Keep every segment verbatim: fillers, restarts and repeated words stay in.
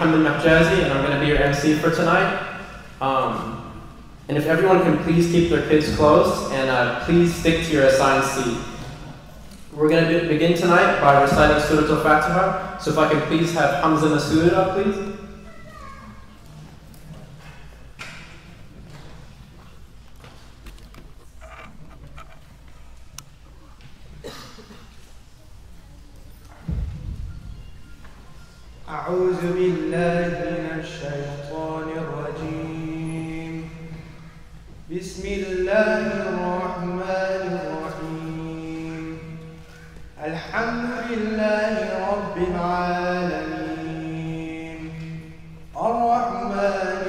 Mohammed Mahjazi, and I'm going to be your M C for tonight. Um, and if everyone can please keep their kids close, and uh, please stick to your assigned seat. We're going to begin tonight by reciting Surah Al-Fatiha. So if I can please have Hamza Masood up, please. أعوذ بالله من الشيطان الرجيم بسم الله الرحمن الرحيم الحمد لله رب العالمين الرحمن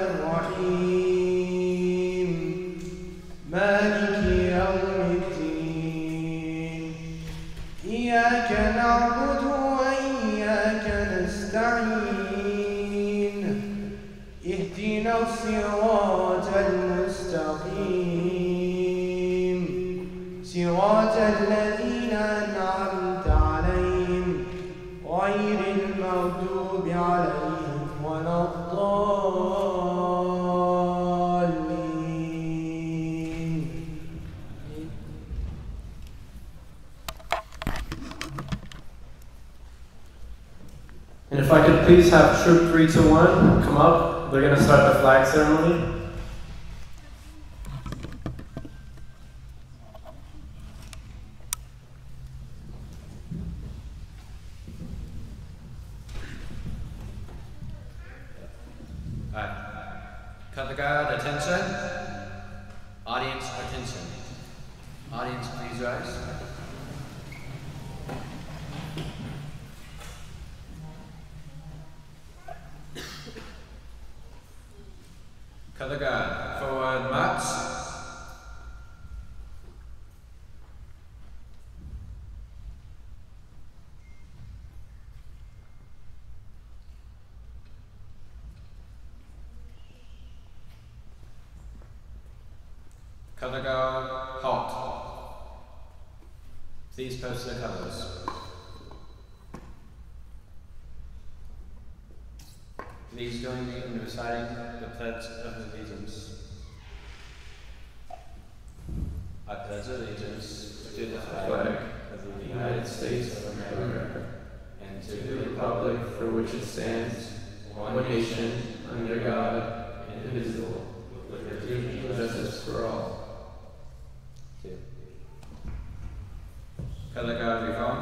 الرحيم مالك يوم الدين إياك نعبد وإياك نستعين اهدنا الصراط المستقيم صراط الذين أنعمت عليهم غير المغضوب عليهم ولا الضالين. And if I could please have Troop three two one come up. They're going to start the flag ceremony. Alright. Color guard, attention. Audience, attention. Audience, please rise. Color guard, forward march. Color guard, halt. Please post the colors. Please join me in reciting the Pledge of Allegiance. I pledge allegiance to the flag of the United States of America and to the republic for which it stands, one nation, under God, indivisible, with liberty and justice for all. Two. Color guard reform.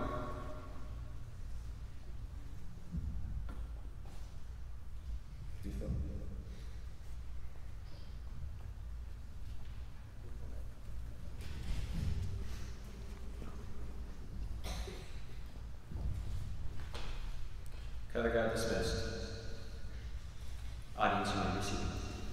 Color guard dismissed. Audience, you may be seated.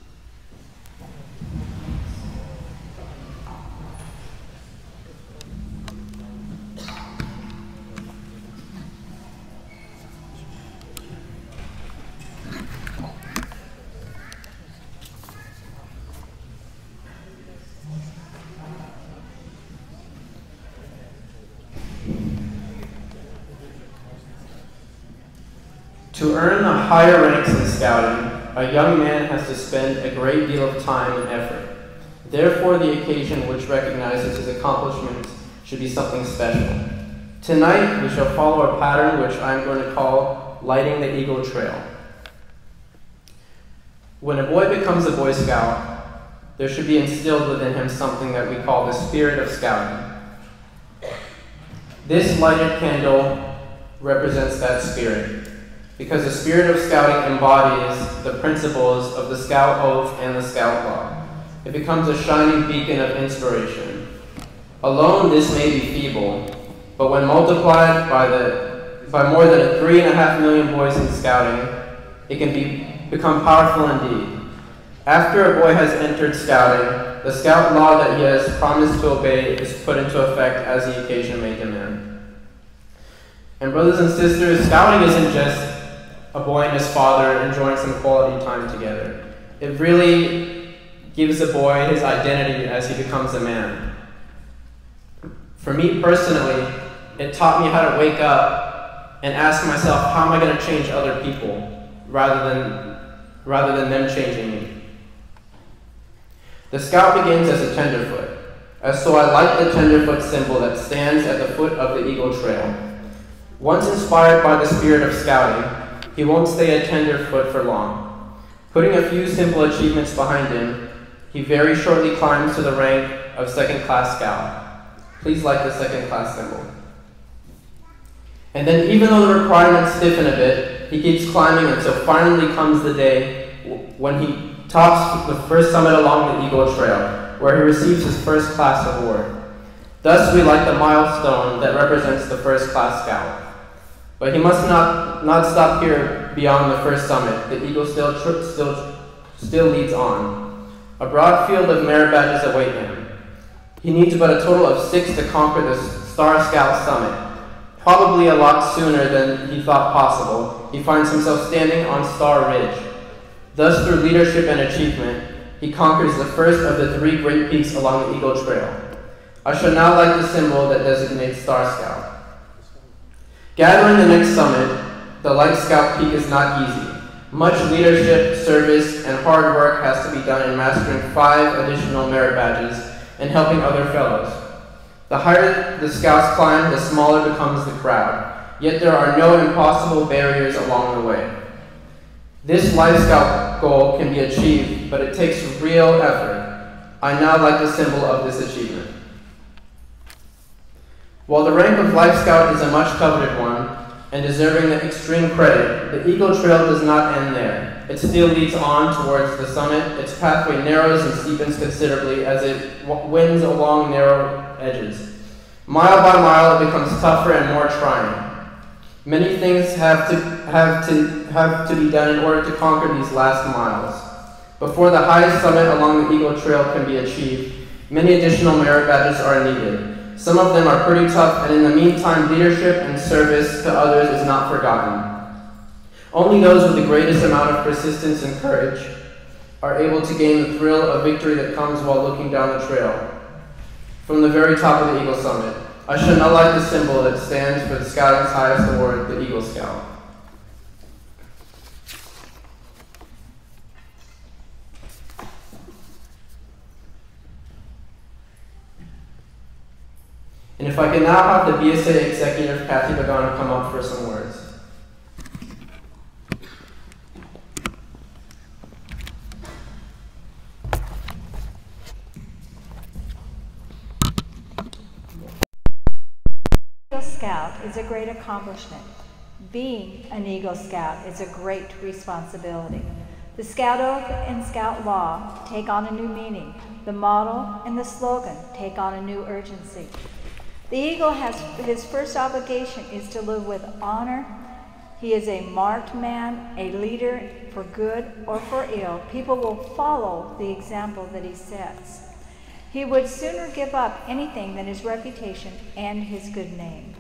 To earn the higher ranks in scouting, a young man has to spend a great deal of time and effort. Therefore, the occasion which recognizes his accomplishments should be something special. Tonight, we shall follow a pattern which I am going to call Lighting the Eagle Trail. When a boy becomes a Boy Scout, there should be instilled within him something that we call the spirit of scouting. This lighted candle represents that spirit, because the spirit of scouting embodies the principles of the Scout Oath and the Scout Law. It becomes a shining beacon of inspiration. Alone, this may be feeble, but when multiplied by, the, by more than three and a half million boys in scouting, it can be, become powerful indeed. After a boy has entered scouting, the Scout Law that he has promised to obey is put into effect as the occasion may demand. And brothers and sisters, scouting isn't just a boy and his father enjoying some quality time together. It really gives a boy his identity as he becomes a man. For me personally, it taught me how to wake up and ask myself, how am I going to change other people? rather than, rather than them changing me. The scout begins as a tenderfoot, as so I like the tenderfoot symbol that stands at the foot of the Eagle Trail. Once inspired by the spirit of scouting, he won't stay a tenderfoot for long. Putting a few simple achievements behind him, he very shortly climbs to the rank of second-class scout. Please like the second-class symbol. And then even though the requirements stiffen a bit, he keeps climbing until finally comes the day when he tops the first summit along the Eagle Trail, where he receives his first-class award. Thus, we like the milestone that represents the first-class scout. But he must not, not stop here beyond the first summit. The Eagle still, still, still leads on. A broad field of merit badges await him. He needs but a total of six to conquer the Star Scout summit. Probably a lot sooner than he thought possible, he finds himself standing on Star Ridge. Thus, through leadership and achievement, he conquers the first of the three great peaks along the Eagle Trail. I shall now like the symbol that designates Star Scout. Gathering the next summit, the Light Scout Peak is not easy. Much leadership, service, and hard work has to be done in mastering five additional merit badges and helping other fellows. The higher the scouts climb, the smaller becomes the crowd, yet there are no impossible barriers along the way. This Life Scout goal can be achieved, but it takes real effort. I now like the symbol of this achievement. While the rank of Life Scout is a much coveted one, and deserving the extreme credit, the Eagle Trail does not end there. It still leads on towards the summit. Its pathway narrows and steepens considerably as it winds along narrow edges. Mile by mile, it becomes tougher and more trying. Many things have to, have to, have to be done in order to conquer these last miles. Before the highest summit along the Eagle Trail can be achieved, many additional merit badges are needed. Some of them are pretty tough, and in the meantime, leadership and service to others is not forgotten. Only those with the greatest amount of persistence and courage are able to gain the thrill of victory that comes while looking down the trail. From the very top of the Eagle Summit, I shall now light the symbol that stands for the scouting's highest award, the Eagle Scout. And if I can now have the B S A executive, Kathy Pagano, come up for some words. Eagle Scout is a great accomplishment. Being an Eagle Scout is a great responsibility. The Scout Oath and Scout Law take on a new meaning. The motto and the slogan take on a new urgency. The Eagle has his first obligation is to live with honor. He is a marked man, a leader for good or for ill. People will follow the example that he sets. He would sooner give up anything than his reputation and his good name.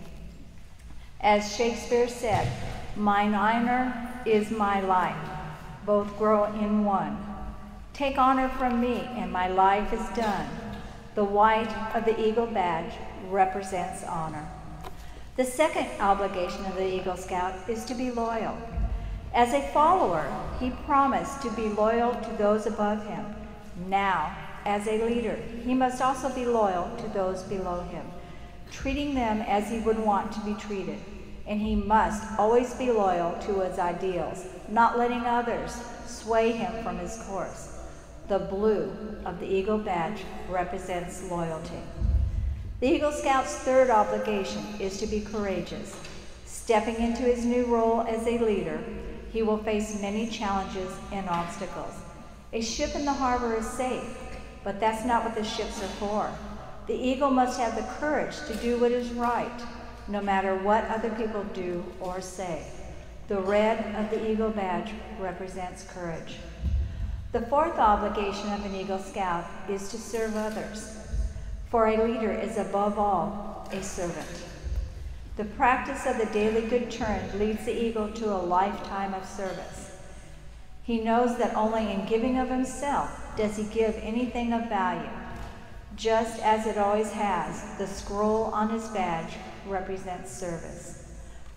As Shakespeare said, "Mine honor is my life, both grow in one. Take honor from me, and my life is done." The white of the Eagle badge represents honor. The second obligation of the Eagle Scout is to be loyal. As a follower, he promised to be loyal to those above him. Now, as a leader, he must also be loyal to those below him, treating them as he would want to be treated. And he must always be loyal to his ideals, not letting others sway him from his course. The blue of the Eagle badge represents loyalty. The Eagle Scout's third obligation is to be courageous. Stepping into his new role as a leader, he will face many challenges and obstacles. A ship in the harbor is safe, but that's not what the ships are for. The Eagle must have the courage to do what is right, no matter what other people do or say. The red of the Eagle badge represents courage. The fourth obligation of an Eagle Scout is to serve others, for a leader is above all a servant. The practice of the daily good turn leads the Eagle to a lifetime of service. He knows that only in giving of himself does he give anything of value. Just as it always has, the scroll on his badge represents service.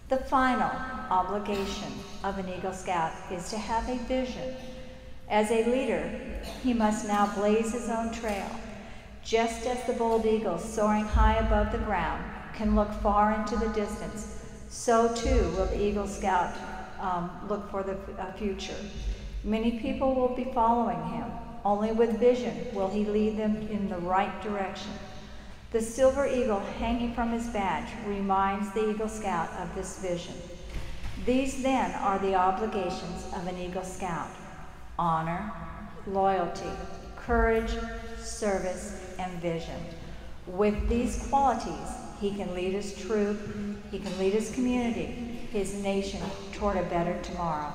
The final obligation of an Eagle Scout is to have a vision. As a leader, he must now blaze his own trail. Just as the bold eagle soaring high above the ground can look far into the distance, so too will the Eagle Scout um, look for the uh, future. Many people will be following him. Only with vision will he lead them in the right direction. The silver eagle hanging from his badge reminds the Eagle Scout of this vision. These then are the obligations of an Eagle Scout: honor, loyalty, courage, service, and vision. With these qualities, he can lead his troop, he can lead his community, his nation toward a better tomorrow.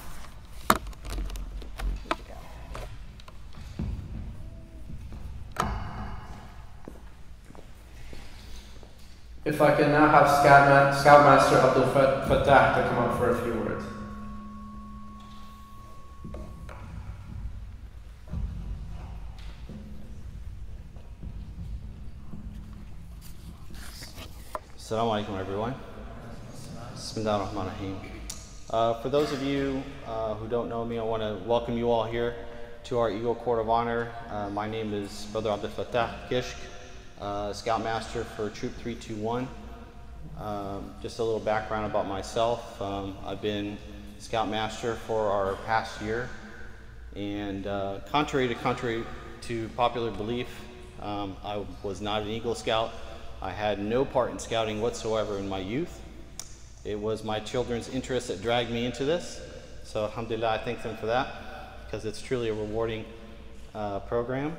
If I can now have Scoutma Scoutmaster Abdul Fattah to come up for a few words. Assalamu alaikum, everyone. Bismillah ar-Rahman ar-Rahim. Uh, for those of you uh, who don't know me, I want to welcome you all here to our Eagle Court of Honor. Uh, my name is Brother Abdul Fattah Kishk, uh, Scoutmaster for Troop three two one. Um, just a little background about myself. Um, I've been Scoutmaster for our past year, and uh, contrary to contrary to popular belief, um, I was not an Eagle Scout. I had no part in scouting whatsoever in my youth. It was my children's interest that dragged me into this. So alhamdulillah, I thank them for that, because it's truly a rewarding uh, program.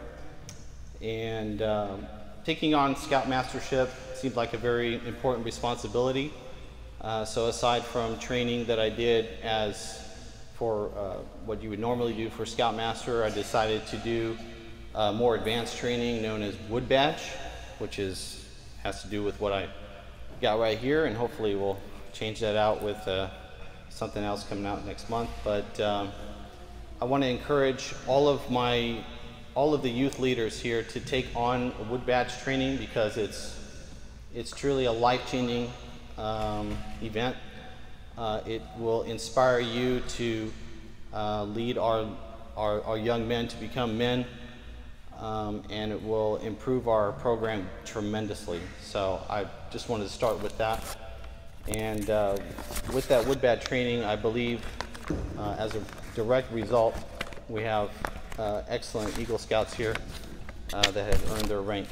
And um, taking on Scoutmastership seemed like a very important responsibility. Uh, so aside from training that I did as for uh, what you would normally do for Scoutmaster, I decided to do uh, more advanced training known as Wood Badge, which is has to do with what I got right here, and hopefully we'll change that out with uh, something else coming out next month. But um, I want to encourage all of my all of the youth leaders here to take on a Wood Badge training, because it's it's truly a life-changing um, event. Uh, it will inspire you to uh, lead our, our our young men to become men. Um, and it will improve our program tremendously. So I just wanted to start with that. And uh, with that Wood Badge training, I believe uh, as a direct result, we have uh, excellent Eagle Scouts here uh, that have earned their rank.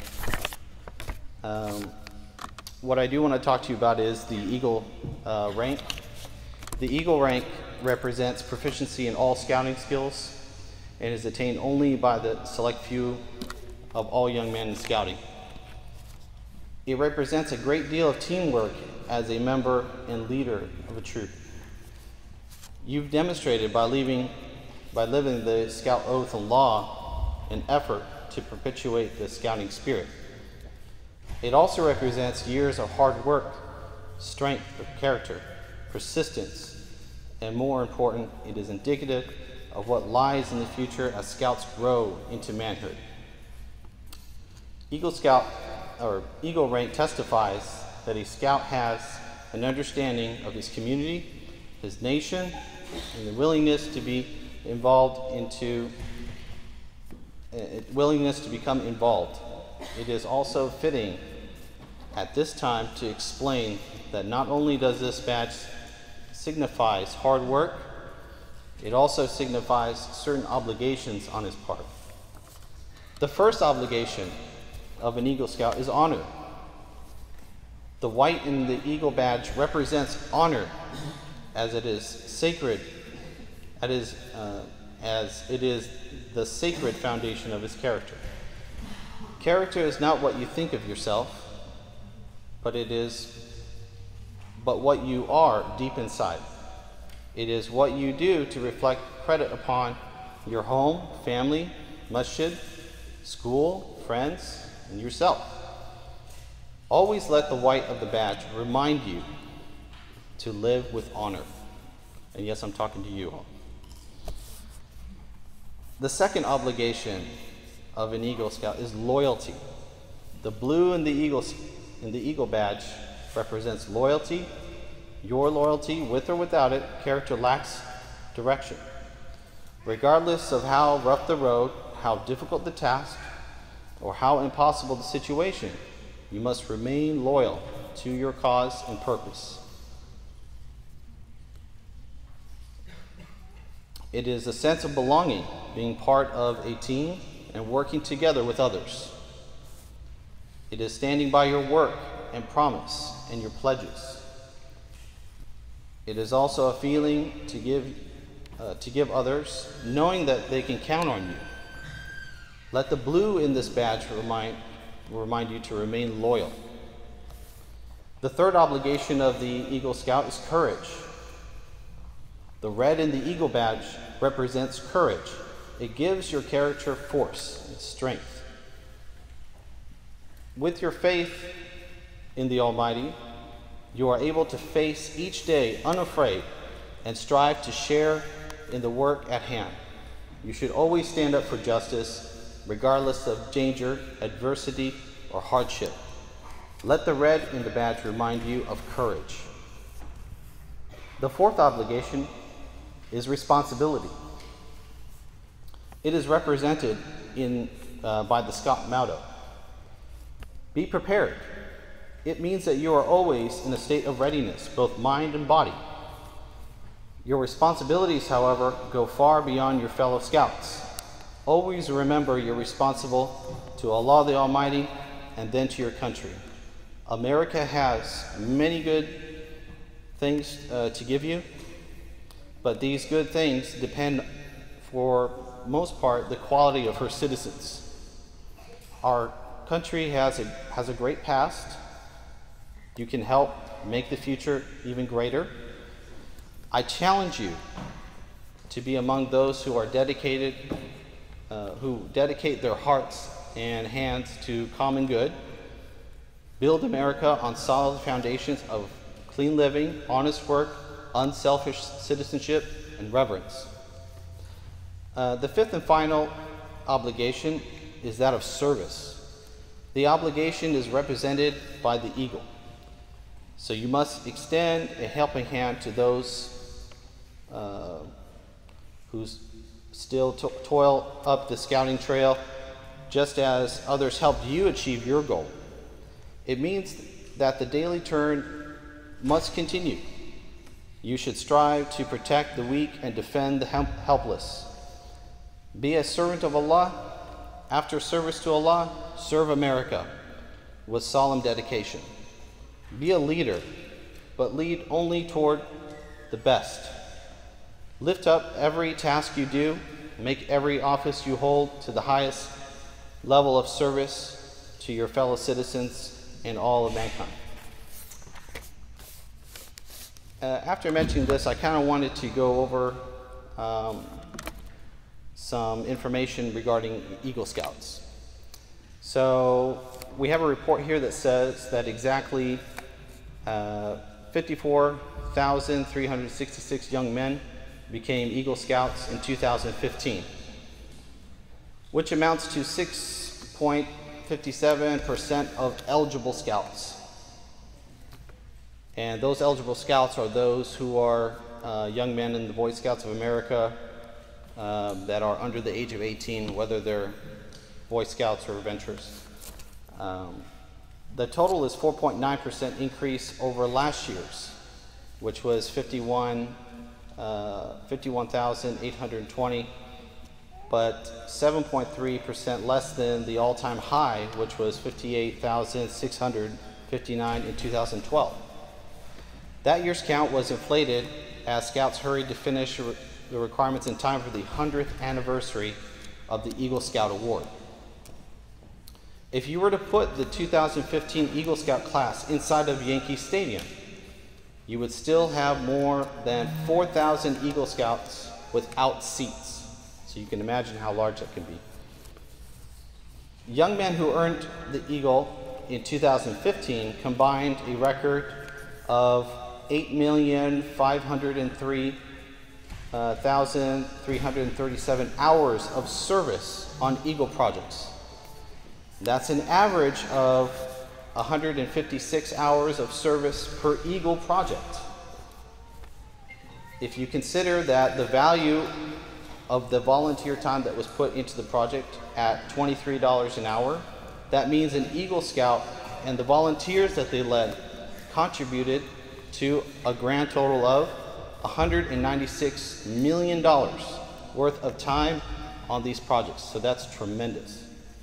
Um, what I do want to talk to you about is the Eagle uh, rank. The Eagle rank represents proficiency in all scouting skills and is attained only by the select few of all young men in scouting. It represents a great deal of teamwork as a member and leader of a troop. You've demonstrated by, leaving, by living the Scout Oath and Law an effort to perpetuate the scouting spirit. It also represents years of hard work, strength of character, persistence, and more important, it is indicative of what lies in the future as Scouts grow into manhood. Eagle Scout, or Eagle rank testifies that a Scout has an understanding of his community, his nation, and the willingness to be involved into, uh, willingness to become involved. It is also fitting at this time to explain that not only does this badge signifies hard work, it also signifies certain obligations on his part. The first obligation of an Eagle Scout is honor. The white in the Eagle badge represents honor, as it is sacred, it is, uh, as it is the sacred foundation of his character. Character is not what you think of yourself, but it is but what you are deep inside. It is what you do to reflect credit upon your home, family, masjid, school, friends, and yourself. Always let the white of the badge remind you to live with honor. And yes, I'm talking to you all. The second obligation of an Eagle Scout is loyalty. The blue in the Eagle, in the Eagle badge represents loyalty. Your loyalty, with or without it, character lacks direction. Regardless of how rough the road, how difficult the task, or how impossible the situation, you must remain loyal to your cause and purpose. It is a sense of belonging, being part of a team and working together with others. It is standing by your work and promise and your pledges. It is also a feeling to give, uh, to give others, knowing that they can count on you. Let the blue in this badge remind, remind you to remain loyal. The third obligation of the Eagle Scout is courage. The red in the Eagle badge represents courage. It gives your character force and strength. With your faith in the Almighty, you are able to face each day unafraid and strive to share in the work at hand. You should always stand up for justice, regardless of danger, adversity, or hardship. Let the red in the badge remind you of courage. The fourth obligation is responsibility. It is represented in, uh, by the Scout motto. Be prepared. It means that you are always in a state of readiness, both mind and body. Your responsibilities, however, go far beyond your fellow Scouts. Always remember you're responsible to Allah the Almighty and then to your country. America has many good things uh, to give you, but these good things depend, for most part, the quality of her citizens. Our country has a, has a great past. You can help make the future even greater. I challenge you to be among those who are dedicated, uh, who dedicate their hearts and hands to common good. Build America on solid foundations of clean living, honest work, unselfish citizenship, and reverence. Uh, the fifth and final obligation is that of service. The obligation is represented by the eagle. So you must extend a helping hand to those uh, who still to toil up the scouting trail, just as others helped you achieve your goal. It means that the daily turn must continue. You should strive to protect the weak and defend the helpless. Be a servant of Allah. After service to Allah, serve America with solemn dedication. Be a leader, but lead only toward the best. Lift up every task you do. Make every office you hold to the highest level of service to your fellow citizens and all of mankind. Uh, after mentioning this, I kind of wanted to go over um, some information regarding Eagle Scouts. So we have a report here that says that exactly uh, fifty-four thousand three hundred sixty-six young men became Eagle Scouts in two thousand fifteen, which amounts to six point five seven percent of eligible Scouts. And those eligible Scouts are those who are uh, young men in the Boy Scouts of America uh, that are under the age of eighteen, whether they're Boy Scouts or Adventurers. Um, the total is four point nine percent increase over last year's, which was fifty-one thousand eight hundred twenty, but seven point three percent less than the all-time high, which was fifty-eight thousand six hundred fifty-nine in two thousand twelve. That year's count was inflated as Scouts hurried to finish re the requirements in time for the hundredth anniversary of the Eagle Scout Award. If you were to put the two thousand fifteen Eagle Scout class inside of Yankee Stadium, you would still have more than four thousand Eagle Scouts without seats. So you can imagine how large that can be. Young men who earned the Eagle in two thousand fifteen combined a record of eight million five hundred three thousand three hundred thirty-seven hours of service on Eagle projects. That's an average of one hundred fifty-six hours of service per Eagle project. if you consider that the value of the volunteer time that was put into the project at twenty-three dollars an hour, that means an Eagle Scout and the volunteers that they led contributed to a grand total of one hundred ninety-six million dollars worth of time on these projects. So that's tremendous.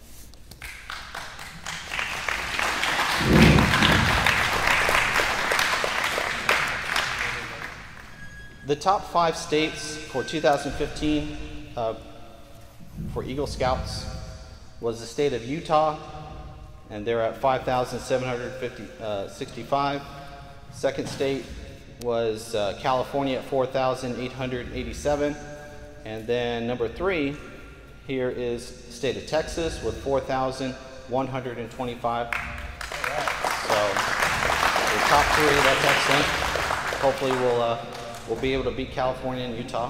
The top five states for two thousand fifteen uh, for Eagle Scouts was the state of Utah, and they're at five thousand seven hundred sixty-five. Second state was uh, California at four thousand eight hundred eighty-seven. And then number three here is the state of Texas with four thousand one hundred twenty-five. So the top three, that's excellent. Hopefully we'll, uh, we'll be able to beat California and Utah.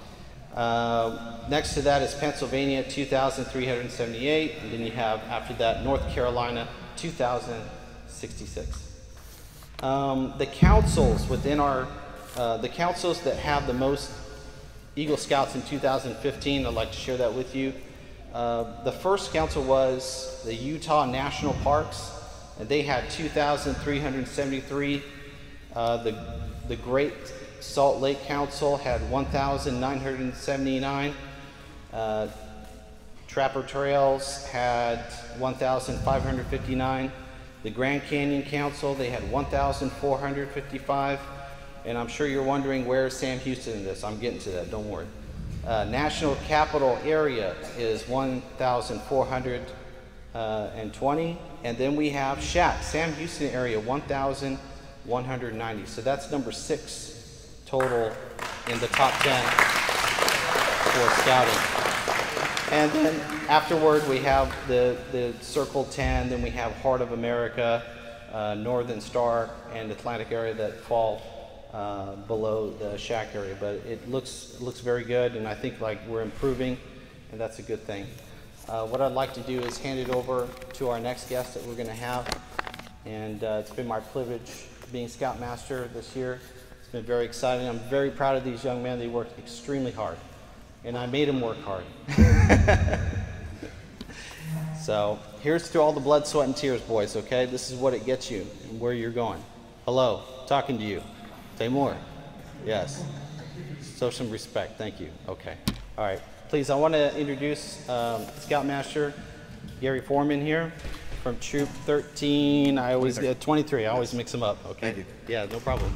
Uh, next to that is Pennsylvania, two thousand three hundred seventy-eight. And then you have, after that, North Carolina, two thousand sixty-six. Um, the councils within our, uh, the councils that have the most Eagle Scouts in two thousand fifteen, I'd like to share that with you. Uh, the first council was the Utah National Parks, and they had two thousand three hundred seventy-three. Uh, the, the Great Salt Lake Council had one thousand nine hundred seventy-nine. Uh, Trapper Trails had one thousand five hundred fifty-nine. The Grand Canyon Council, they had one thousand four hundred fifty-five. And I'm sure you're wondering, where's Sam Houston in this? I'm getting to that, don't worry. Uh, National Capital Area is one thousand four hundred twenty. And then we have S H A C, Sam Houston area, one thousand one hundred ninety. So that's number six total in the top ten for scouting. And then afterward, we have the, the Circle ten, then we have Heart of America, uh, Northern Star, and Atlantic area that fall uh, below the S H A C area. But it looks, looks very good, and I think like we're improving, and that's a good thing. Uh, what I'd like to do is hand it over to our next guest that we're going to have. And uh, it's been my privilege being Scoutmaster this year. It's been very exciting. I'm very proud of these young men. They worked extremely hard. And I made them work hard. So here's to all the blood, sweat, and tears, boys, okay? This is what it gets you and where you're going. Hello, talking to you. Say more. Yes. Show some respect. Thank you. Okay. All right. Please, I want to introduce um, Scoutmaster Gary Foreman here from Troop thirteen. I always get uh, twenty-three. I always yes. mix them up. Okay. Thank you. Yeah, no problem.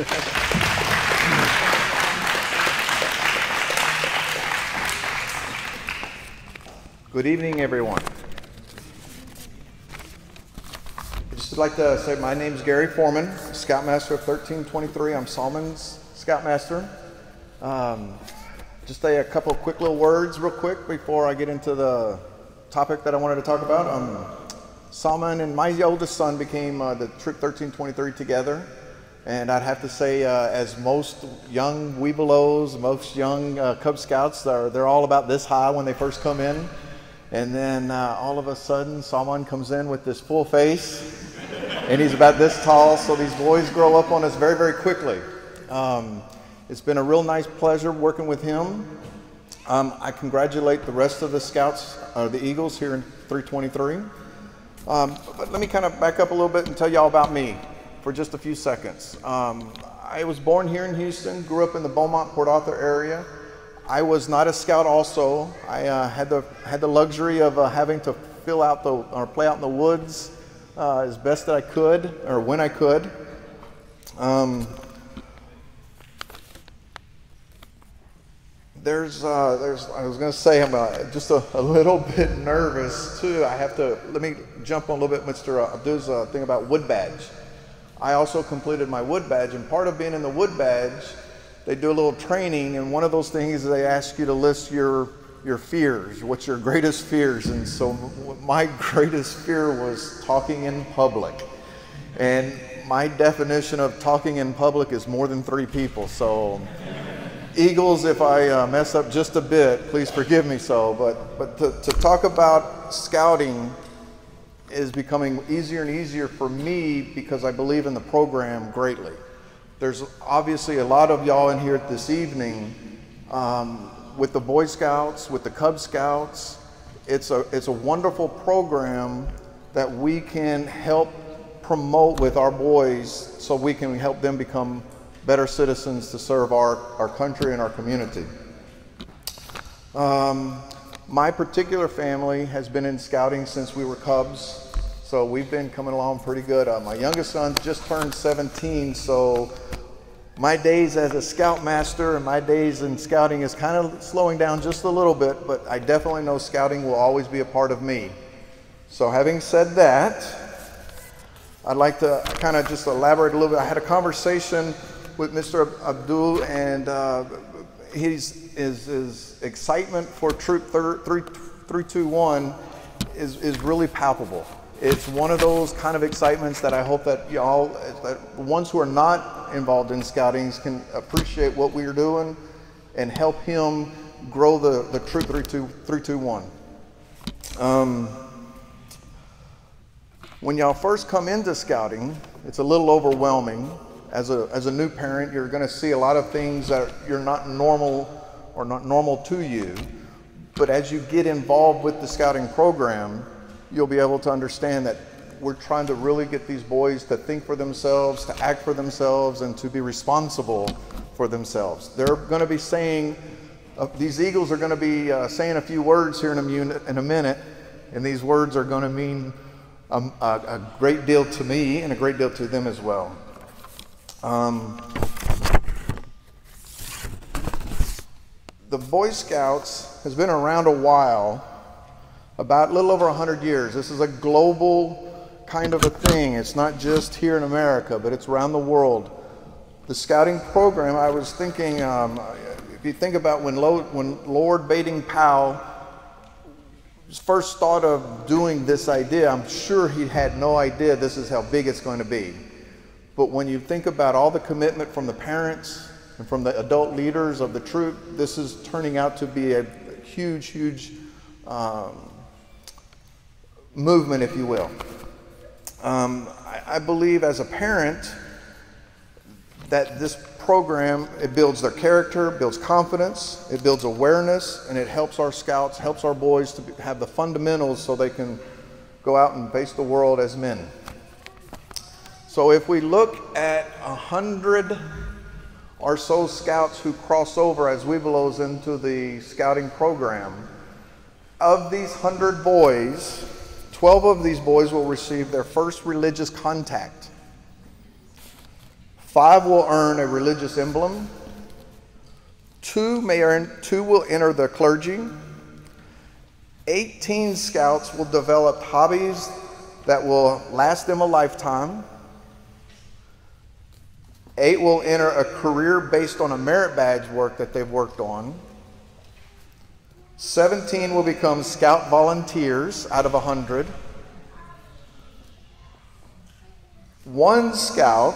Good evening, everyone. I'd just like to say my name is Gary Foreman, Scoutmaster of thirteen twenty-three. I'm Salmon's Scoutmaster. Um, just say a couple of quick little words real quick before I get into the topic that I wanted to talk about. Um, Salmon and my oldest son became uh, the Troop thirteen twenty-three together. And I'd have to say, uh, as most young Webelos, most young uh, Cub Scouts, are, they're all about this high when they first come in. And then uh, all of a sudden, Salman comes in with this full face, and he's about this tall, so these boys grow up on us very, very quickly. Um, it's been a real nice pleasure working with him. Um, I congratulate the rest of the Scouts, uh, the Eagles here in three twenty-three. Um, but let me kind of back up a little bit and tell y'all about me for just a few seconds. Um, I was born here in Houston, grew up in the Beaumont, Port Arthur area. I was not a Scout also. I uh, had the had the luxury of uh, having to fill out the or play out in the woods uh, as best that I could or when I could. Um, there's uh, there's I was going to say I'm uh, just a, a little bit nervous too. I have to let me jump on a little bit, Mister Abdul's uh, thing about wood badge. I also completed my wood badge, and part of being in the wood badge, they do a little training, and one of those things is they ask you to list your your fears. What's your greatest fears? And so my greatest fear was talking in public. And my definition of talking in public is more than three people. So Eagles, if I uh, mess up just a bit, please forgive me so. But, but to, to talk about scouting is becoming easier and easier for me because I believe in the program greatly. there's obviously a lot of y'all in here this evening um, with the Boy Scouts, with the Cub Scouts. It's a, it's a wonderful program that we can help promote with our boys so we can help them become better citizens to serve our, our country and our community. Um, my particular family has been in scouting since we were Cubs, so we've been coming along pretty good. Uh, my youngest son just turned seventeen, so my days as a scoutmaster and my days in scouting is kind of slowing down just a little bit, but I definitely know scouting will always be a part of me. So having said that, I'd like to kind of just elaborate a little bit. I had a conversation with Mister Abdul, and uh, his, his, his excitement for Troop three two one is, is really palpable. It's one of those kind of excitements that I hope that y'all, that the ones who are not involved in scouting can appreciate what we're doing and help him grow the, the Troop three two one. Um, when y'all first come into scouting, it's a little overwhelming. As a, as a new parent, you're going to see a lot of things that you're not normal or not normal to you. But as you get involved with the scouting program, you'll be able to understand that we're trying to really get these boys to think for themselves, to act for themselves, and to be responsible for themselves. They're going to be saying, uh, these Eagles are going to be uh, saying a few words here in a, in a minute, and these words are going to mean um, a, a great deal to me and a great deal to them as well. Um, the Boy Scouts has been around a while, about a little over a hundred years. This is a global kind of a thing. It's not just here in America, but it's around the world. The scouting program, I was thinking, um, if you think about when, Lo when Lord Baden-Powell first thought of doing this idea, I'm sure he had no idea this is how big it's going to be. But when you think about all the commitment from the parents and from the adult leaders of the troop, this is turning out to be a huge, huge um, movement, if you will. Um, I, I believe as a parent that this program, it builds their character, builds confidence, it builds awareness, and it helps our scouts, helps our boys to be, have the fundamentals so they can go out and face the world as men. So if we look at a hundred or so scouts who cross over as Webelos into the scouting program, of these hundred boys, twelve of these boys will receive their first religious contact. Five will earn a religious emblem. Two may earn, two will enter the clergy. eighteen scouts will develop hobbies that will last them a lifetime. Eight will enter a career based on a merit badge work that they've worked on. seventeen will become scout volunteers out of one hundred. One scout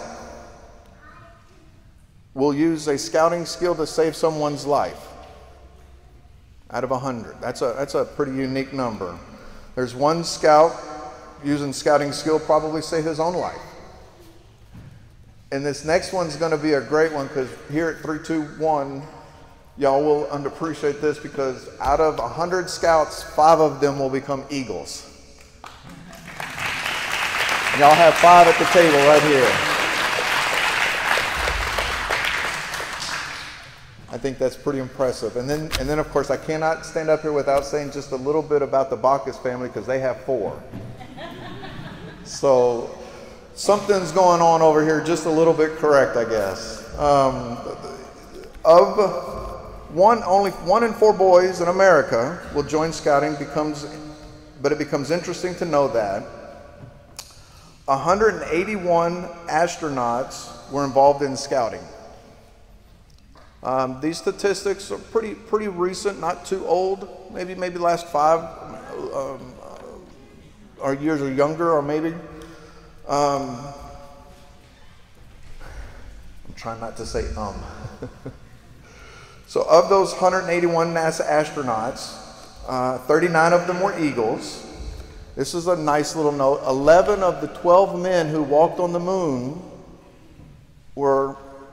will use a scouting skill to save someone's life out of one hundred. That's a, that's a pretty unique number. There's one scout using scouting skill probably save his own life. And this next one's going to be a great one, because here at three two one, y'all will appreciate this, because out of one hundred scouts, five of them will become Eagles. Y'all have five at the table right here. I think that's pretty impressive. And then, and then of course, I cannot stand up here without saying just a little bit about the Bacchus family, because they have four. So something's going on over here just a little bit correct, I guess. Um, of one, only one in four boys in America will join scouting, becomes, but it becomes interesting to know that one hundred eighty-one astronauts were involved in scouting. Um, these statistics are pretty, pretty recent, not too old, maybe, maybe last five um, or years or younger, or maybe. Um, I'm trying not to say um. So of those one hundred eighty-one NASA astronauts, uh, thirty-nine of them were Eagles. This is a nice little note. eleven of the twelve men who walked on the moon were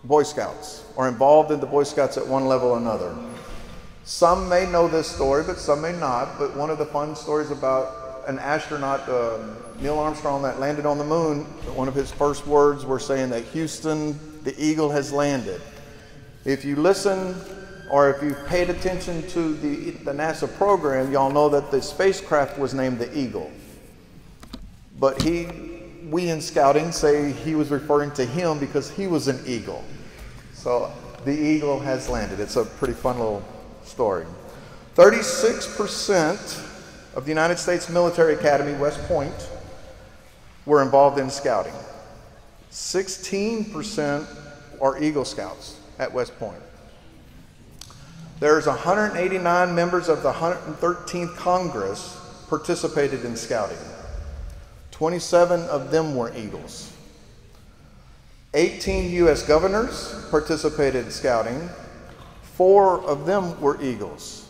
Boy Scouts or involved in the Boy Scouts at one level or another. Some may know this story, but some may not. But one of the fun stories about an astronaut, uh, Neil Armstrong, that landed on the moon, one of his first words were saying that Houston, the Eagle has landed. If you listen or if you've paid attention to the, the NASA program, y'all know that the spacecraft was named the Eagle. But he, we in scouting say he was referring to him because he was an eagle. So the Eagle has landed. It's a pretty fun little story. thirty-six percent of the United States Military Academy, West Point, were involved in scouting. sixteen percent are Eagle Scouts at West Point. There's one hundred eighty-nine members of the one hundred thirteenth Congress participated in scouting. twenty-seven of them were Eagles. eighteen U S governors participated in scouting. Four of them were Eagles.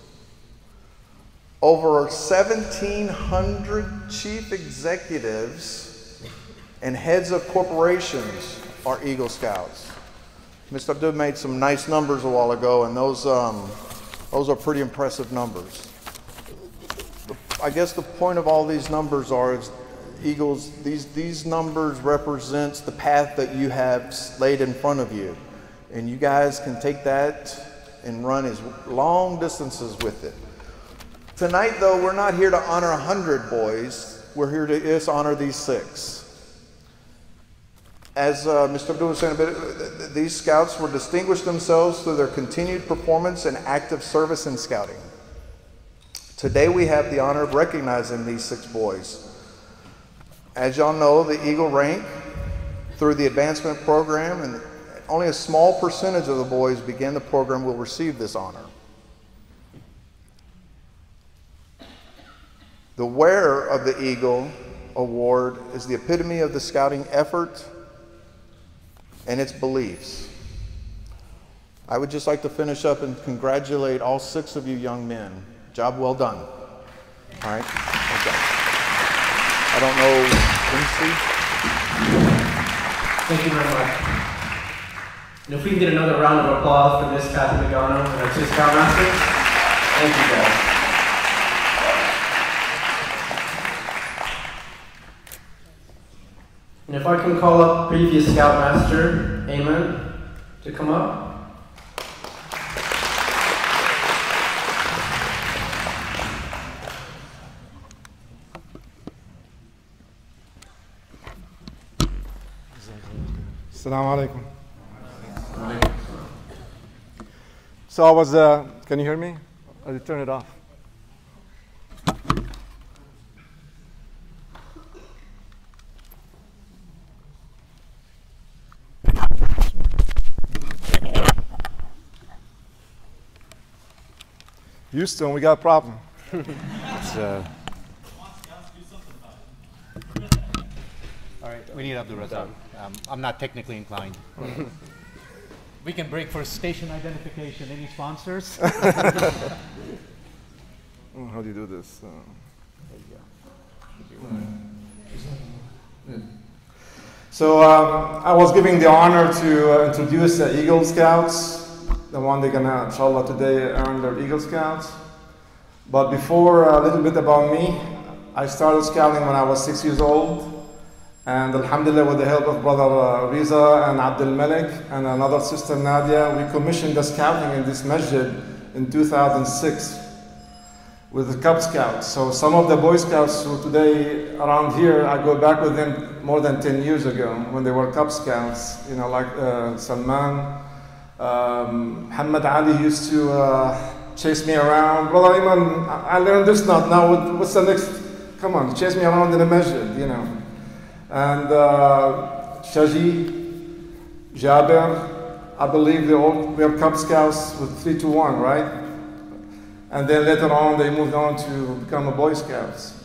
Over seventeen hundred chief executives and heads of corporations are Eagle Scouts. Mister Abdul made some nice numbers a while ago, and those, um, those are pretty impressive numbers. I guess the point of all these numbers are is Eagles, these, these numbers represents the path that you have laid in front of you. And you guys can take that and run as long distances with it. Tonight, though, we're not here to honor one hundred boys. We're here to just honor these six. As uh, Mister Abdul was saying a bit, these scouts were distinguished themselves through their continued performance and active service in scouting. Today, we have the honor of recognizing these six boys. As y'all know, the Eagle rank through the advancement program, and only a small percentage of the boys begin the program will receive this honor. The wearer of the Eagle Award is the epitome of the scouting effort and its beliefs. I would just like to finish up and congratulate all six of you young men. Job well done. All right? Okay. I don't know, Lindsay? Thank you very much. And if we can get another round of applause for Miss Kathy Magano and our two Scoutmasters. Thank you guys. And if I can call up previous Scoutmaster, Amen, to come up. Assalamu alaikum. So I was, uh, can you hear me? Or did you turn it off? Houston, we got a problem. It's, uh, All right, we need Abdul Razak. Um, I'm not technically inclined. We can break for station identification. Any sponsors? how do you do this? Uh, so um, I was given the honor to uh, introduce the Eagle Scouts, the one they're gonna, inshallah, today earn their Eagle Scouts. But before, uh, a little bit about me. I started scouting when I was six years old. And alhamdulillah, with the help of Brother uh, Riza and Abdul Malik and another sister Nadia, we commissioned the scouting in this masjid in two thousand six with the Cub Scouts. So some of the Boy Scouts who today around here, I go back with them more than ten years ago when they were Cub Scouts, you know, like uh, Salman. Um, Muhammad Ali used to uh, chase me around. Brother Iman, I learned this now. Now what's the next? Come on, chase me around in the masjid, you know. And uh, Shaji, Jabir, I believe they all were Cub Scouts with three to one, right? And then later on they moved on to become a Boy Scouts.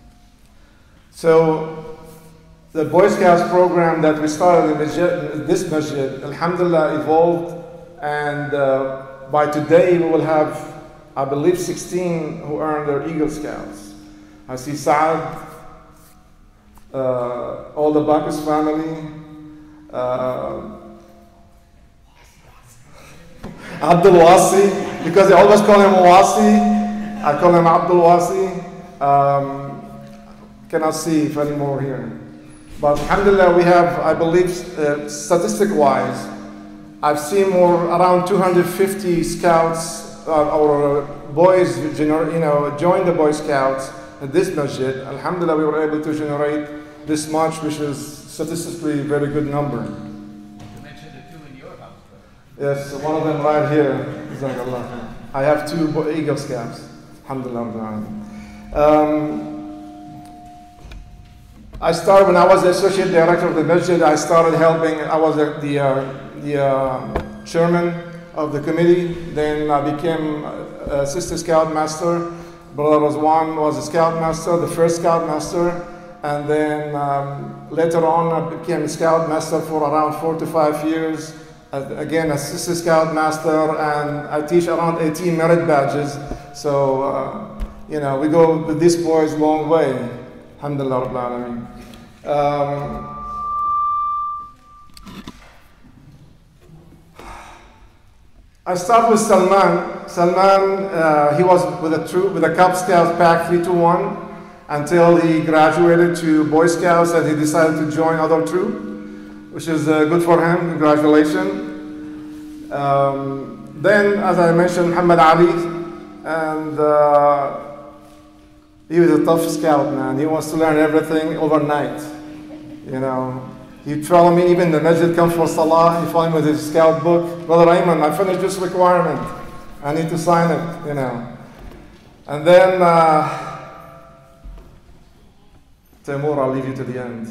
So the Boy Scouts program that we started in masjid, this masjid, alhamdulillah, evolved, and uh, by today we will have, I believe, sixteen who earned their Eagle Scouts. I see Saad, Uh, all the Bacchus family, uh, Abdul Wasi, because they always call him Wasi. I call him Abdul Wasi. Um, cannot see if anymore here. But alhamdulillah, we have, I believe, uh, statistic-wise, I've seen more around two hundred fifty scouts uh, or boys, you know, join the Boy Scouts at this masjid. Alhamdulillah, we were able to generate this much, which is statistically a very good number. You mentioned the two in your house, brother. Yes, one of them right here. Jazakallah. I have two Eagle Scouts. Alhamdulillah. Um, I started when I was the associate director of the masjid. I started helping. I was the the, uh, the uh, chairman of the committee. Then I became uh, assistant scout master. Brother Razwan was a scout master, the first scout master, and then um, later on I became scout master for around four to five years. Uh, again, assistant scout master, and I teach around eighteen merit badges. So uh, you know, we go with these boys a long way. Alhamdulillah Rabbil Alameen. Um, I start with Salman. Salman, uh, he was with a troop, with a Cub Scouts Pack three two one until he graduated to Boy Scouts and he decided to join other troop, which is uh, good for him. Congratulations. Um, then, as I mentioned, Muhammad Ali, and uh, he was a tough scout, man. He wants to learn everything overnight. You know, he follow me even the masjid comes for salah. He follow me with his scout book. Brother Ayman, I finished this requirement. I need to sign it. You know, and then uh, Timur, I'll leave you to the end.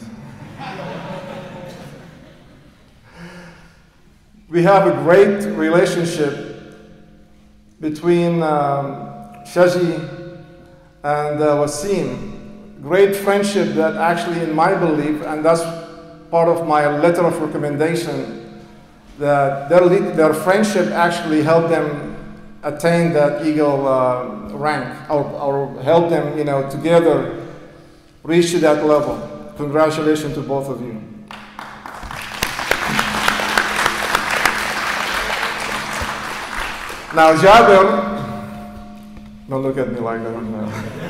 We have a great relationship between um, Shaji and uh, Wasim. Great friendship that actually, in my belief, and that's part of my letter of recommendation, that their, their friendship actually helped them attain that Eagle uh, rank, or, or help them, you know, together reach to that level. Congratulations to both of you. Now, Jabir, don't look at me like that. No.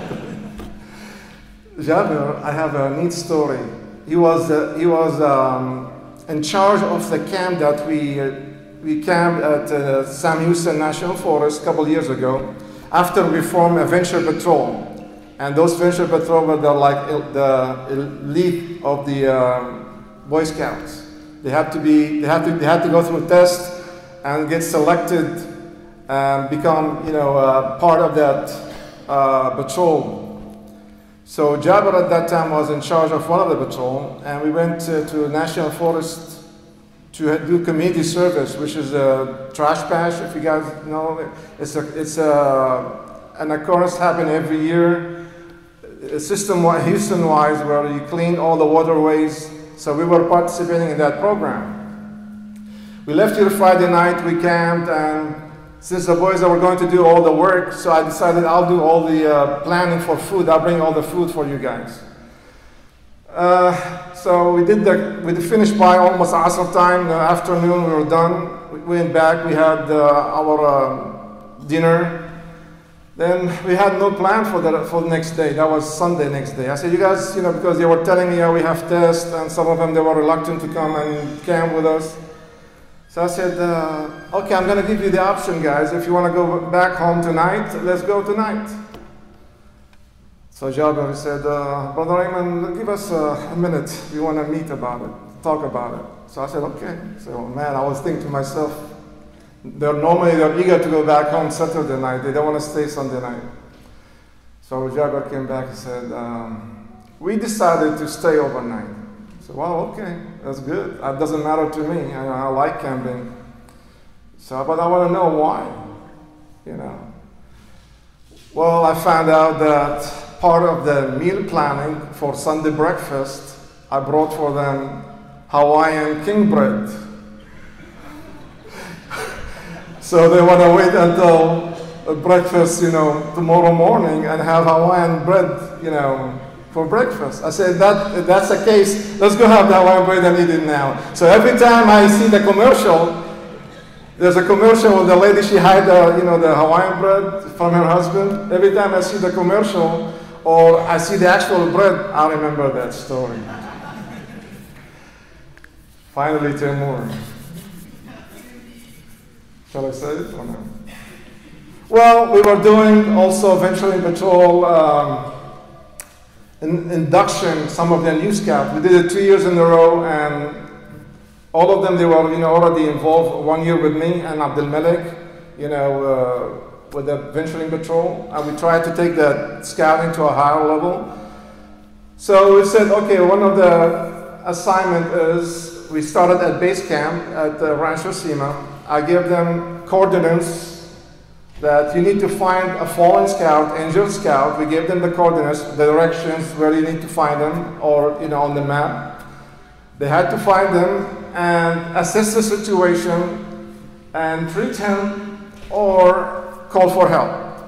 Jabir, I have a neat story. He was uh, he was um, in charge of the camp that we uh, we camped at uh, Sam Houston National Forest a couple of years ago. After we formed a venture patrol, and those venture patrol were the, like the elite of the uh, Boy Scouts. They had to be they had to they had to go through a test and get selected and become, you know, uh, part of that uh, patrol. So Jabir at that time was in charge of one of the patrol, and we went to, to National Forest to do community service, which is a trash patch. If you guys know, it's a it's a an occurrence happen every year, system Houston-wise, where you clean all the waterways. So we were participating in that program. We left here Friday night. We camped, and since the boys were going to do all the work, so I decided I'll do all the uh, planning for food. I'll bring all the food for you guys. Uh, so we did the, we finished by almost Asr time. In the afternoon we were done. We went back, we had uh, our uh, dinner. Then we had no plan for the, for the next day. That was Sunday next day. I said, you guys, you know, because they were telling me, yeah, we have tests, and some of them, they were reluctant to come and camp with us. So I said, uh, okay, I'm going to give you the option, guys. If you want to go back home tonight, let's go tonight. So Jabir said, uh, Brother Ayman, give us uh, a minute. We want to meet about it, talk about it. So I said, okay. So, man, I was thinking to myself, they're normally they're eager to go back home Saturday night. They don't want to stay Sunday night. So Jabir came back and said, um, we decided to stay overnight. So, well, okay, that's good. That doesn't matter to me. I, I like camping. So, but I want to know why, you know. Well, I found out that part of the meal planning for Sunday breakfast, I brought for them Hawaiian king bread. So they want to wait until breakfast, you know, tomorrow morning and have Hawaiian bread, you know, for breakfast. I said, that, if that's the case, let's go have that Hawaiian bread and eat it now. So every time I see the commercial, There's a commercial with the lady, she hid the, you know, the Hawaiian bread from her husband. Every time I see the commercial or I see the actual bread, I remember that story. Finally, Timur. Shall I say it or no? Well, we were doing also venturing patrol um, in, induction, some of the new scouts. We did it two years in a row, and all of them, they were, you know, already involved one year with me and Abdul Malik, you know, uh, with the venturing patrol. And we tried to take that scouting to a higher level. So we said, okay, one of the assignment is, we started at base camp at uh, Rancho Sima. I gave them coordinates that you need to find a fallen scout, injured scout. We gave them the coordinates, the directions where you need to find them, or, you know, on the map. They had to find them and assess the situation and treat him or call for help.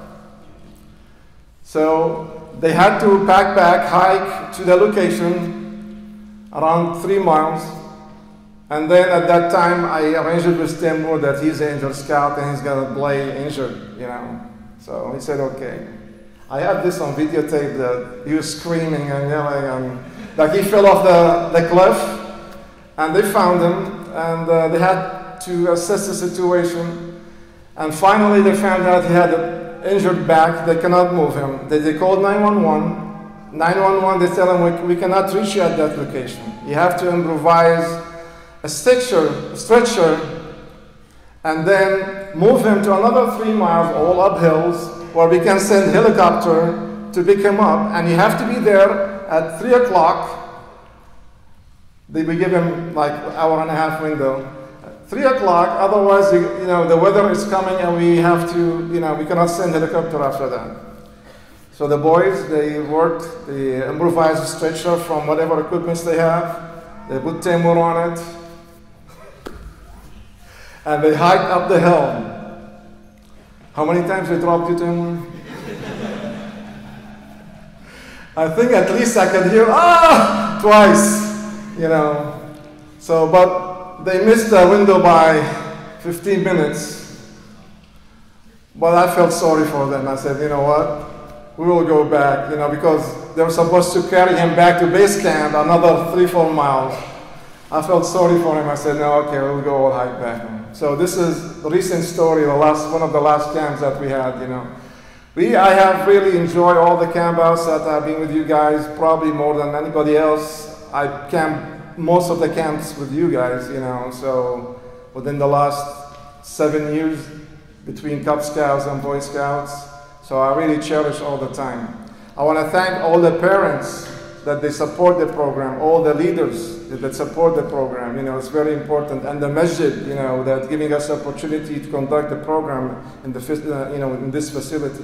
So they had to pack back, hike to the location around three miles. And then at that time, I arranged it with Timur that he's an injured scout and he's gonna play injured, you know. So he said, okay. I have this on videotape that he was screaming and yelling, and like he fell off the, the cliff. And they found him, and uh, they had to assess the situation. And finally, they found out he had an injured back. They cannot move him. They, they called nine one one. nine one one, they tell him, we, we cannot reach you at that location. You have to improvise a stretcher, a stretcher, and then move him to another three miles, all up hills, where we can send helicopter to pick him up. And you have to be there at three o'clock. They will give him like an hour and a half window. Three o'clock, otherwise, you, you know, the weather is coming and we have to, you know, we cannot send helicopter after that. So the boys, they worked, they improvised a stretcher from whatever equipments they have. They put Timur on it. And they hiked up the hill. How many times they dropped you, Timur? I think at least I could hear, ah, twice. You know, so, but they missed the window by fifteen minutes. But I felt sorry for them. I said, you know what, we will go back, you know, because they were supposed to carry him back to base camp another three, four miles. I felt sorry for him. I said, no, okay, we'll go all hike back. So this is the recent story, the last, one of the last camps that we had, you know. We, I have really enjoyed all the camp outs that I've been with you guys, probably more than anybody else. I camped most of the camps with you guys, you know, so within the last seven years between Cub Scouts and Boy Scouts, so I really cherish all the time. I want to thank all the parents that they support the program, all the leaders that support the program, you know, it's very important, and the masjid, you know, that giving us the opportunity to conduct the program in the, uh, you know, in this facility.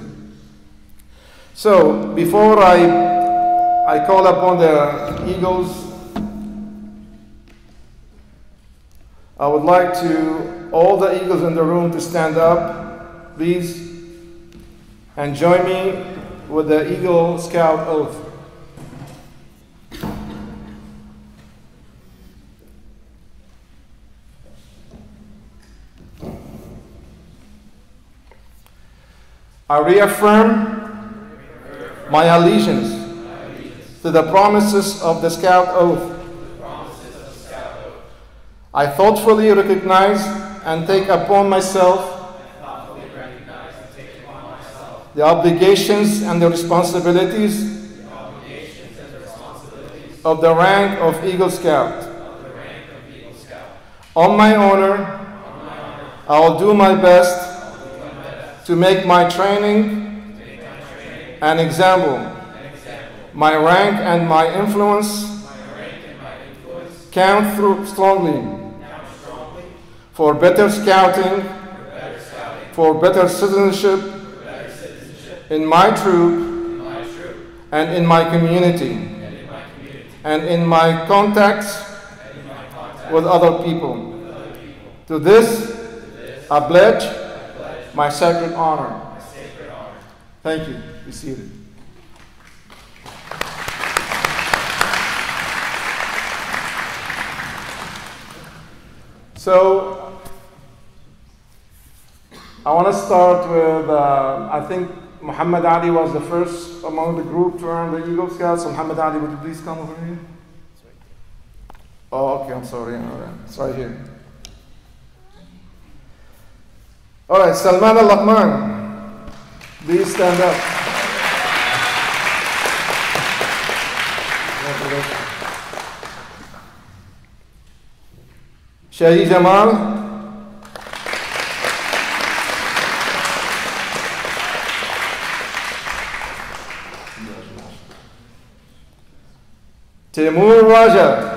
So before I I call upon the Eagles, I would like to, all the Eagles in the room to stand up, please, and join me with the Eagle Scout oath. I reaffirm my allegiance to the promises of the Scout Oath. I thoughtfully recognize and take upon myself the obligations and the responsibilities of the rank of Eagle Scout. On my honor, I will do my best to make my training an example. My rank and my influence count through strongly for better scouting, for better citizenship in my troop and in my community and in my contacts with other people. To this, I pledge my sacred honor. Thank you. Be seated. So, I want to start with, uh, I think Muhammad Ali was the first among the group to earn the Eagle Scouts. So Muhammad Ali, would you please come over here? Oh, okay, I'm sorry. All right. It's right here. All right, Salman Al-Lahman, please stand up. Shahi Jamal. Timur Raja.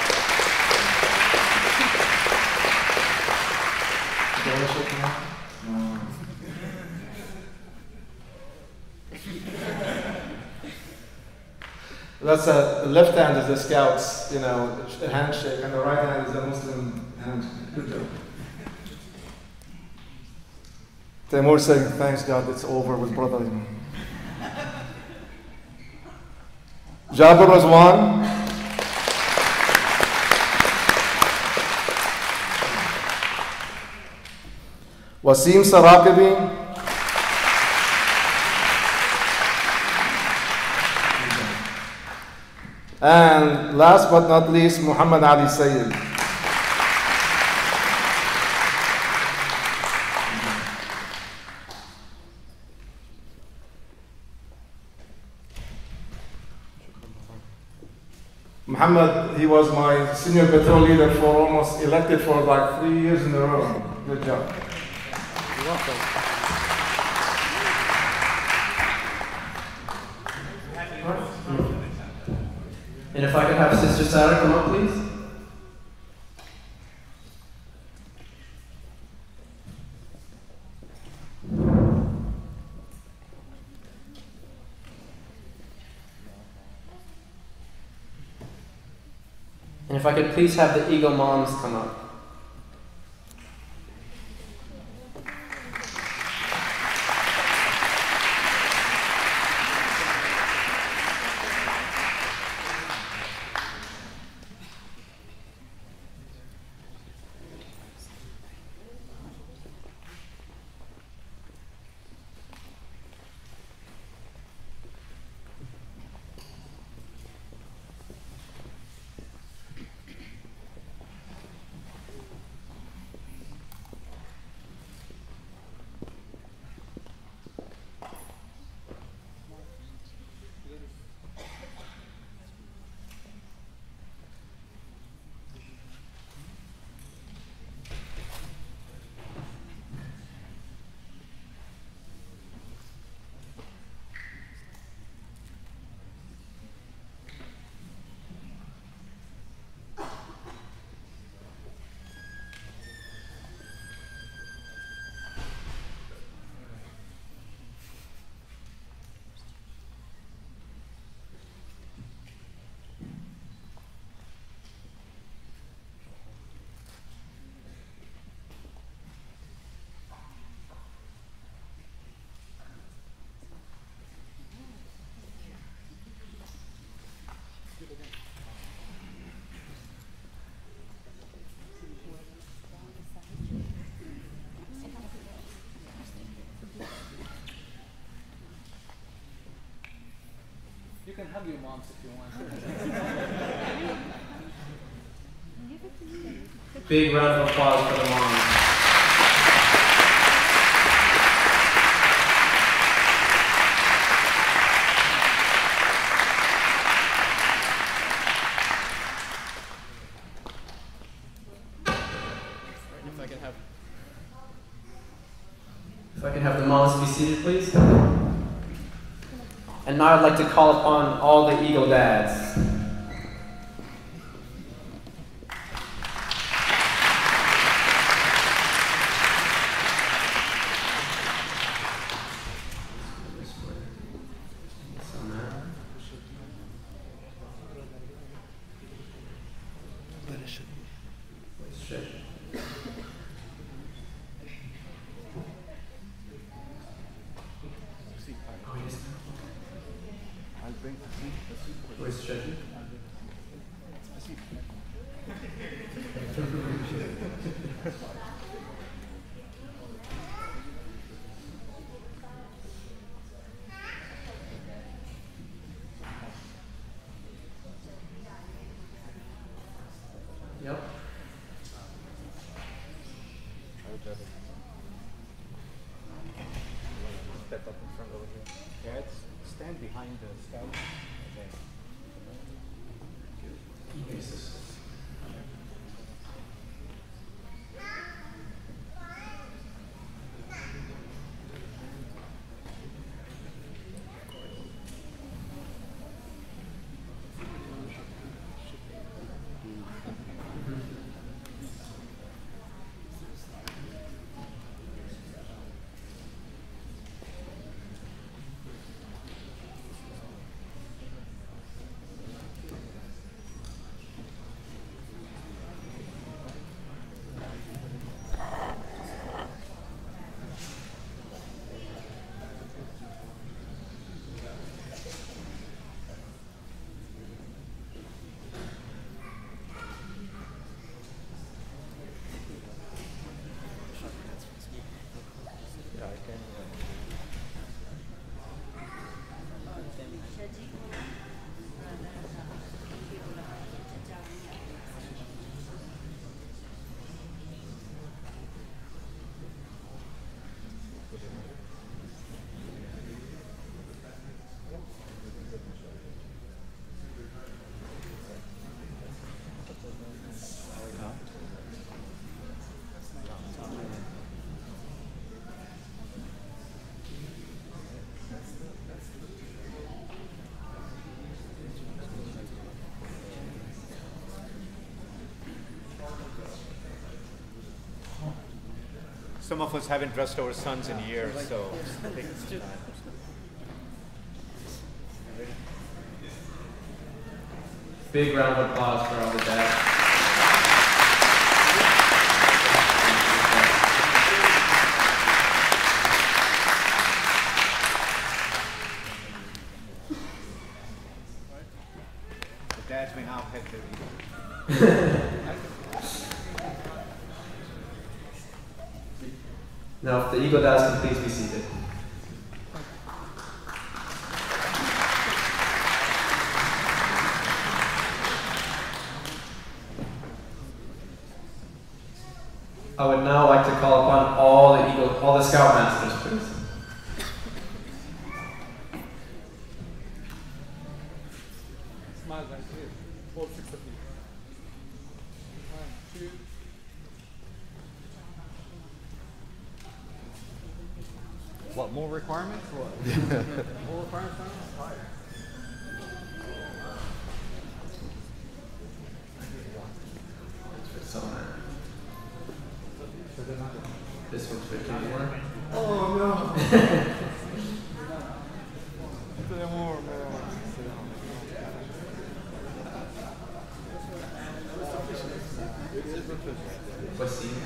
That's a, the left hand is the scouts, you know, a handshake, and the right hand is the Muslim handshake. Good job. Timur saying, thanks God, it's over with brother. Jabir Razwan. Wasim Sarakabi. And last but not least, Muhammad Ali Sayyid. Muhammad, he was my senior battalion leader for almost elected for like three years in a row. Good job. You're welcome. And if I could have Sister Sarah come up, please. And if I could please have the Eagle Moms come up. You can hug your moms if you want. Big round of applause for the moms. If I can have If I could have the moms be seated, please. And now I'd like to call upon all the Eagle dads. Where's Shaji? up in front over here. Yeah, it's stand behind the scout. Okay. Some of us haven't dressed our sons in years, so I think it's time. Big round of applause for all the dads. The dads may now head their Now, if the Eagle dads can please be seated. I would now like to call upon all the Eagle, all the Scoutmasters, please. Smile guys, here. All six of you. One, two. What, more requirements? What? More requirements now? For summer. This one's for two more. Oh no! What's the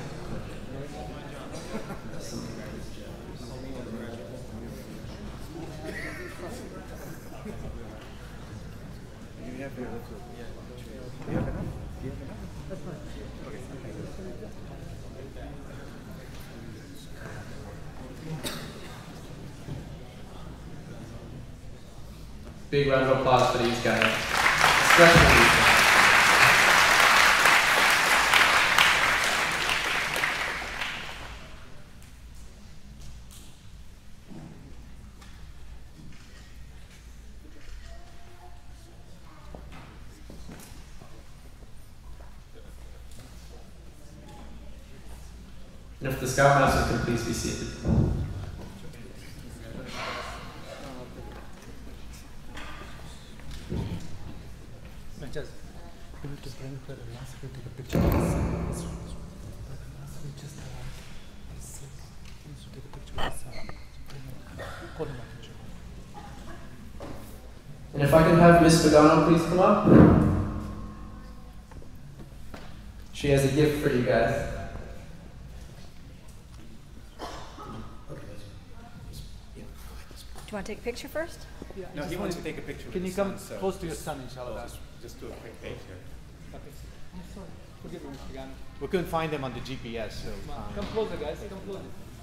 Big round of applause for these guys. Especially these guys. And if the Scoutmasters can please be seated. Just we need to bring the last to take a picture. We just needs to take a picture with Call him a picture. And if I can have Miss Pagano please come up. She has a gift for you guys. Do you want to take a picture first? Yeah, No, he wants to take a picture with Can you his come son, so close to your just- son, inshallah? Just, just do a quick page here. Okay. I'm sorry. Forgive me, Mister Gano. We couldn't find him on the G P S, so. Come on. um, Come closer, guys. Come closer.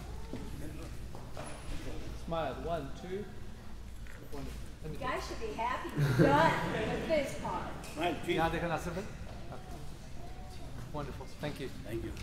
Smile. One, two. One. Let me You guys should be happy you're done with this part. Yeah, they can answer it. Wonderful. Thank you. Thank you.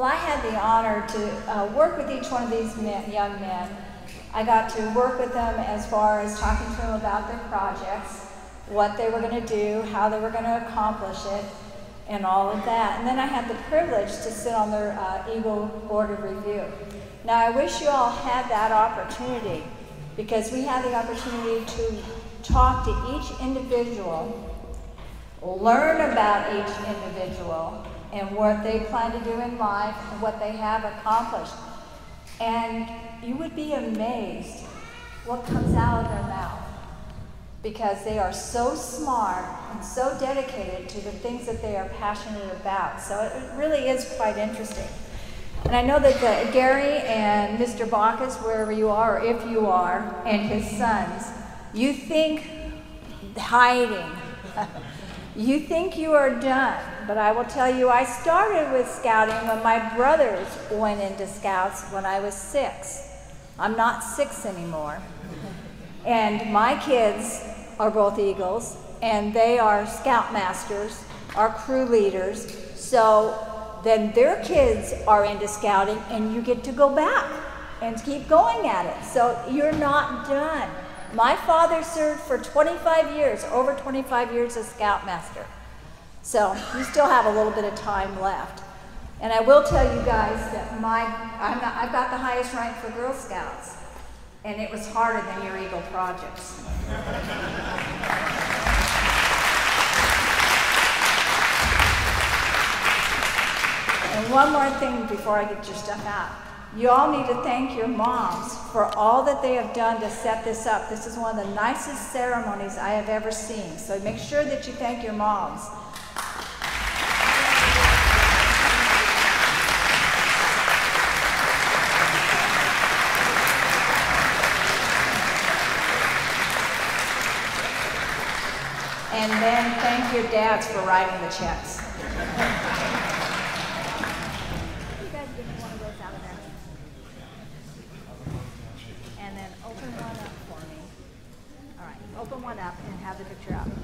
Well, I had the honor to uh, work with each one of these men, young men. I got to work with them as far as talking to them about their projects, what they were going to do, how they were going to accomplish it, and all of that. And then I had the privilege to sit on their uh, Eagle Board of Review. Now, I wish you all had that opportunity, because we had the opportunity to talk to each individual, learn about each individual, and what they plan to do in life, and what they have accomplished. And you would be amazed what comes out of their mouth, because they are so smart and so dedicated to the things that they are passionate about. So it really is quite interesting. And I know that the, Gary and Mister Bacchus, wherever you are, or if you are, and his sons, you think hiding. You think you are done, but I will tell you, I started with scouting when my brothers went into scouts when I was six. I'm not six anymore. And my kids are both Eagles, and they are scoutmasters, are crew leaders, so then their kids are into scouting, and you get to go back and keep going at it. So you're not done. My father served for twenty-five years, over twenty-five years as scoutmaster. So you still have a little bit of time left. And I will tell you guys that my, I'm not, I've got the highest rank for Girl Scouts, and it was harder than your Eagle projects. And one more thing before I get your stuff out. You all need to thank your moms for all that they have done to set this up. This is one of the nicest ceremonies I have ever seen. So make sure that you thank your moms. And then thank your dads for writing the checks. Open one up and have the picture up.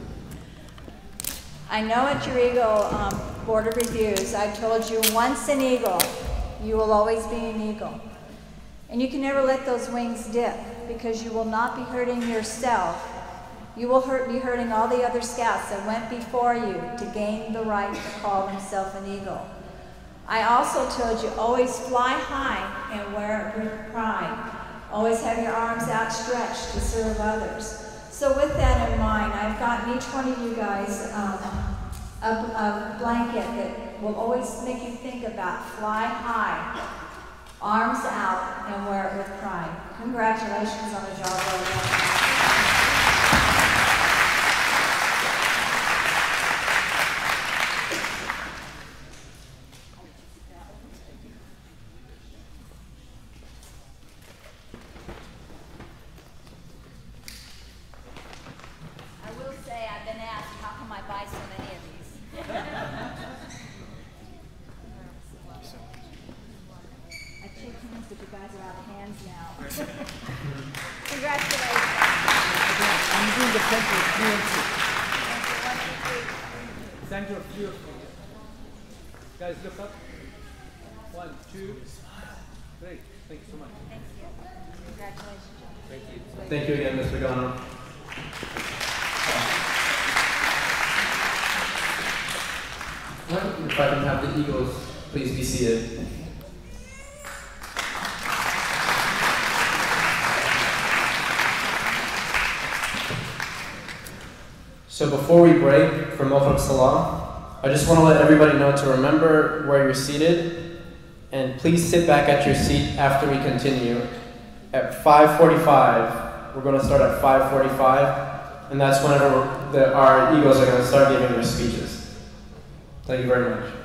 I know at your Eagle um, Board of Reviews, I've told you once an Eagle, you will always be an Eagle. And you can never let those wings dip, because you will not be hurting yourself. You will hurt, be hurting all the other scouts that went before you to gain the right to call themselves an Eagle. I also told you, always fly high and wear it with pride. Always have your arms outstretched to serve others. So with that in mind, I've gotten each one of you guys um, a, a blanket that will always make you think about fly high, arms out, and wear it with pride. Congratulations on the job well done. Center of three or four. Guys, look up. One, two, great. Thank you so much. Thank you. Congratulations. Thank you. Thank you again, Mister Gano. Well, if I can have the Eagles, please be seated. So before we break for Maghrib Salah, I just want to let everybody know to remember where you're seated, and please sit back at your seat after we continue. At five forty-five, we're going to start at five forty-five, and that's whenever the, our Eagles are going to start giving their speeches. Thank you very much.